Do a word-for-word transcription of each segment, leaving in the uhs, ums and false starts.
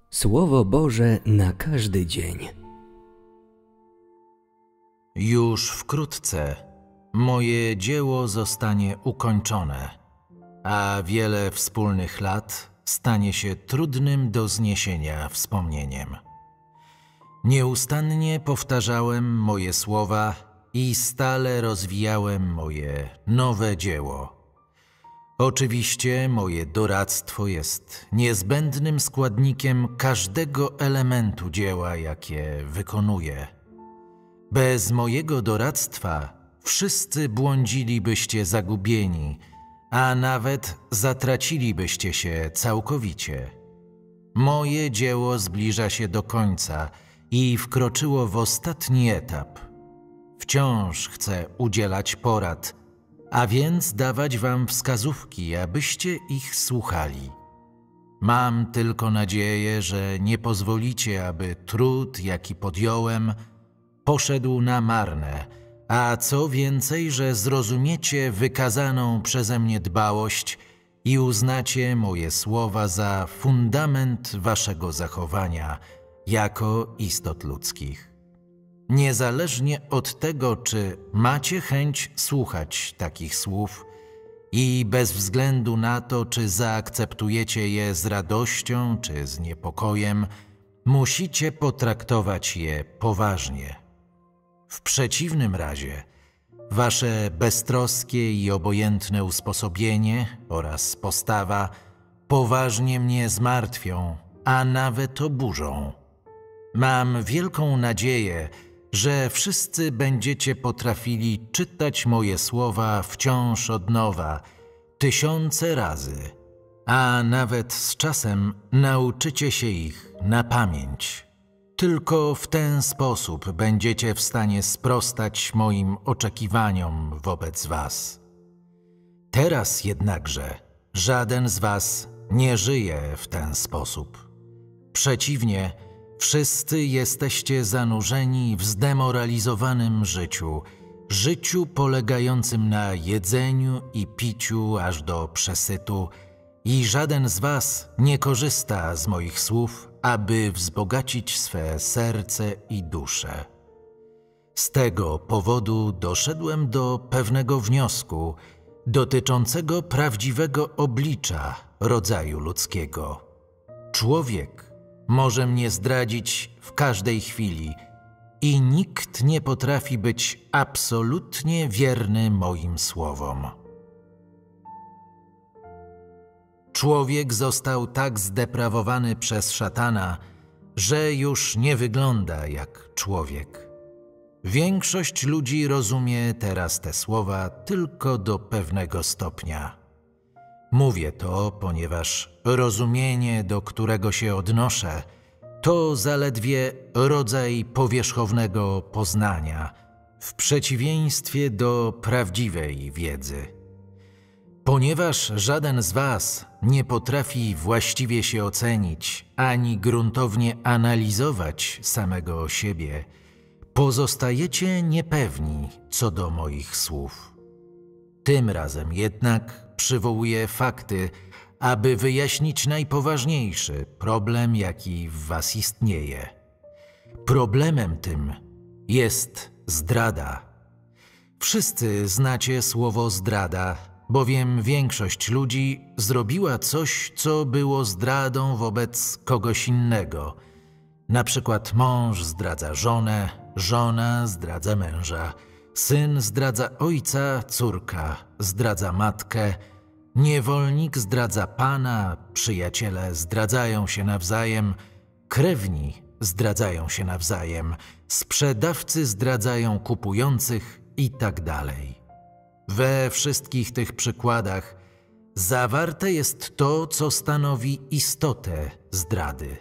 Słowo Boże na każdy dzień. Już wkrótce moje dzieło zostanie ukończone, a wiele wspólnych lat stanie się trudnym do zniesienia wspomnieniem. Nieustannie powtarzałem moje słowa i stale rozwijałem moje nowe dzieło. Oczywiście moje doradztwo jest niezbędnym składnikiem każdego elementu dzieła, jakie wykonuję. Bez mojego doradztwa wszyscy błądzilibyście zagubieni, a nawet zatracilibyście się całkowicie. Moje dzieło zbliża się do końca i wkroczyło w ostatni etap. Wciąż chcę udzielać porad, a więc dawać wam wskazówki, abyście ich słuchali. Mam tylko nadzieję, że nie pozwolicie, aby trud, jaki podjąłem, poszedł na marne, a co więcej, że zrozumiecie wykazaną przeze mnie dbałość i uznacie moje słowa za fundament waszego zachowania jako istot ludzkich. Niezależnie od tego, czy macie chęć słuchać takich słów i bez względu na to, czy zaakceptujecie je z radością czy z niepokojem, musicie potraktować je poważnie. W przeciwnym razie wasze beztroskie i obojętne usposobienie oraz postawa poważnie mnie zmartwią, a nawet oburzą. Mam wielką nadzieję, że wszyscy będziecie potrafili czytać moje słowa wciąż od nowa, tysiące razy, a nawet z czasem nauczycie się ich na pamięć. Tylko w ten sposób będziecie w stanie sprostać moim oczekiwaniom wobec was. Teraz jednakże żaden z was nie żyje w ten sposób. Przeciwnie, wszyscy jesteście zanurzeni w zdemoralizowanym życiu, życiu polegającym na jedzeniu i piciu aż do przesytu i żaden z was nie korzysta z moich słów, aby wzbogacić swe serce i duszę. Z tego powodu doszedłem do pewnego wniosku dotyczącego prawdziwego oblicza rodzaju ludzkiego. Człowiek może mnie zdradzić w każdej chwili i nikt nie potrafi być absolutnie wierny moim słowom. Człowiek został tak zdeprawowany przez szatana, że już nie wygląda jak człowiek. Większość ludzi rozumie teraz te słowa tylko do pewnego stopnia. Mówię to, ponieważ rozumienie, do którego się odnoszę, to zaledwie rodzaj powierzchownego poznania, w przeciwieństwie do prawdziwej wiedzy. Ponieważ żaden z was nie potrafi właściwie się ocenić, ani gruntownie analizować samego siebie, pozostajecie niepewni co do moich słów. Tym razem jednak przywołuję fakty, aby wyjaśnić najpoważniejszy problem, jaki w was istnieje. Problemem tym jest zdrada. Wszyscy znacie słowo zdrada, bowiem większość ludzi zrobiła coś, co było zdradą wobec kogoś innego. Na przykład mąż zdradza żonę, żona zdradza męża, syn zdradza ojca, córka zdradza matkę, niewolnik zdradza pana, przyjaciele zdradzają się nawzajem, krewni zdradzają się nawzajem, sprzedawcy zdradzają kupujących i tak dalej. We wszystkich tych przykładach zawarte jest to, co stanowi istotę zdrady.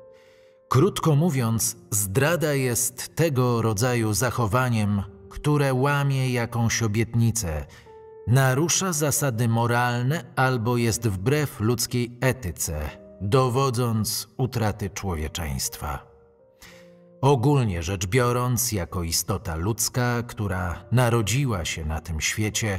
Krótko mówiąc, zdrada jest tego rodzaju zachowaniem, które łamie jakąś obietnicę, narusza zasady moralne albo jest wbrew ludzkiej etyce, dowodząc utraty człowieczeństwa. Ogólnie rzecz biorąc, jako istota ludzka, która narodziła się na tym świecie,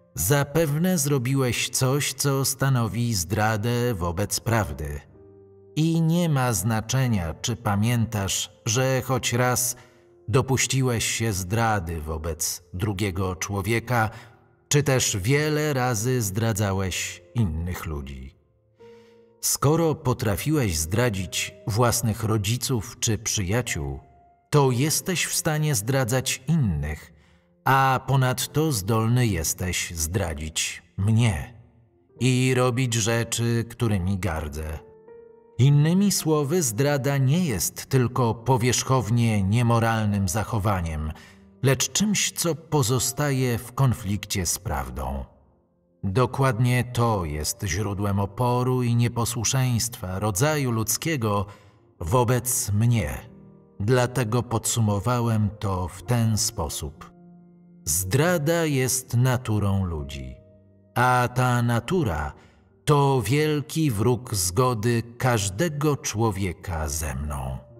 zapewne zrobiłeś coś, co stanowi zdradę wobec prawdy. I nie ma znaczenia, czy pamiętasz, że choć raz dopuściłeś się zdrady wobec drugiego człowieka, czy też wiele razy zdradzałeś innych ludzi. Skoro potrafiłeś zdradzić własnych rodziców czy przyjaciół, to jesteś w stanie zdradzać innych, a ponadto zdolny jesteś zdradzić mnie i robić rzeczy, którymi gardzę. Innymi słowy, zdrada nie jest tylko powierzchownie niemoralnym zachowaniem, lecz czymś, co pozostaje w konflikcie z prawdą. Dokładnie to jest źródłem oporu i nieposłuszeństwa rodzaju ludzkiego wobec mnie. Dlatego podsumowałem to w ten sposób. Zdrada jest naturą ludzi, a ta natura to wielki wróg zgody każdego człowieka ze mną.